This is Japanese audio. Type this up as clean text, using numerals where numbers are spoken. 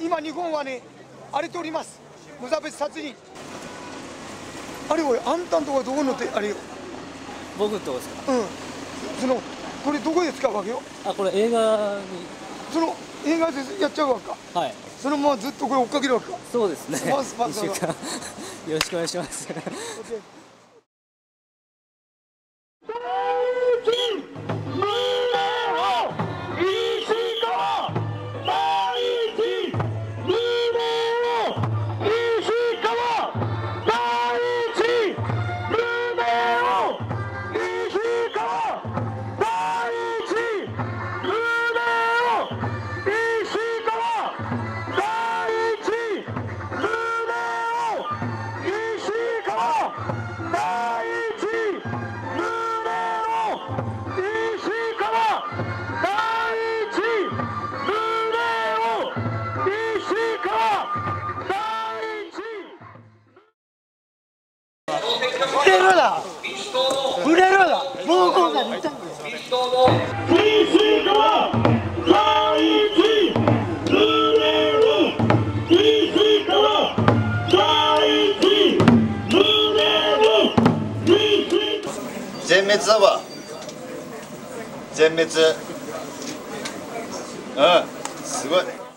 今日本はね荒れております。無差別殺人。あれおい、あんたんとこどこのってあれよ。 僕のとこですか。 これどこで使うわけよ。 あ、これ映画に。 映画でやっちゃうわけか。 はい。 そのままずっとこれ追っかけるわけか。 そうですね。 1 週間よろしくお願いします。 触れろだ暴行罪で言ったんだよ。 全滅だわ。全滅。うん、すごい。